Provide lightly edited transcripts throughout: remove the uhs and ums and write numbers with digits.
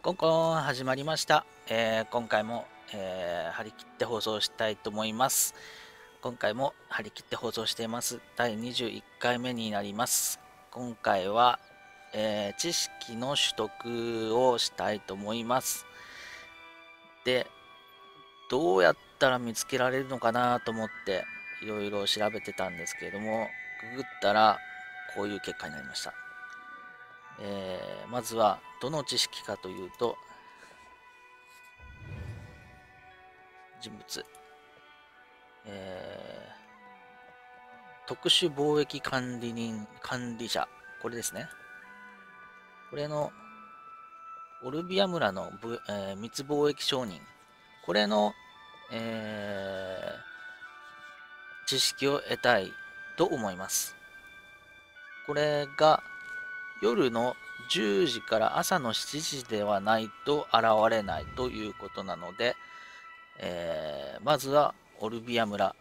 コンコン始まりました。今回も、張り切って放送したいと思います。今回も張り切って放送しています。第21回目になります。今回は、知識の取得をしたいと思います。で、どうやったら見つけられるのかなと思っていろいろ調べてたんですけれども、ググったらこういう結果になりました。まずはどの知識かというと、人物、特殊貿易管理者、これですね。これのオルビア村の、密貿易商人、これの、知識を得たいと思います。これが夜の10時から朝の7時ではないと現れないということなので、まずはオルビア村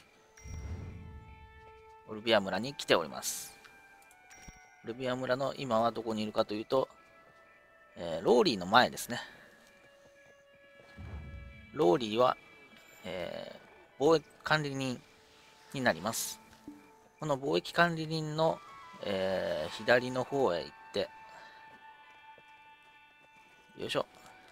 に来ております。オルビア村の今はどこにいるかというと、ローリーの前ですね。ローリーは、貿易管理人になります。この貿易管理人の、左の方へ行って、よいしょ。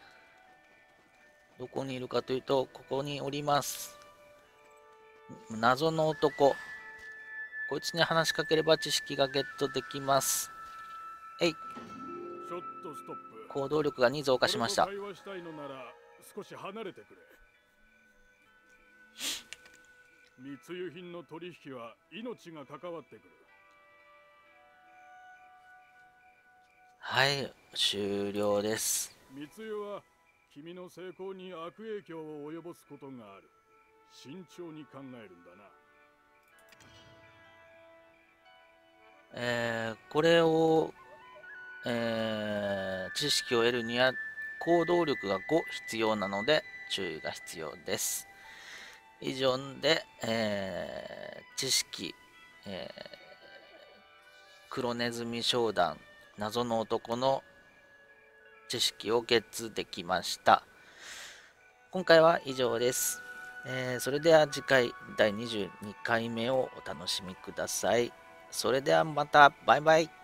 どこにいるかというと、ここにおります。謎の男。こいつに話しかければ知識がゲットできます。えい。 ちょっとストップ。 行動力が2増加しました。 俺と会話したいのなら少し離れてくれ。密輸品の取引は命が関わってくる。 はい、終了です。 密輸は君の成功に悪影響を及ぼすことがある。慎重に考えるんだな。 これを、知識を得るには行動力が5必要なので注意が必要です。以上で、知識、黒ネズミ商団謎の男の知識をゲッツできました。今回は以上です。それでは次回第22回目をお楽しみください。それではまた、バイバイ。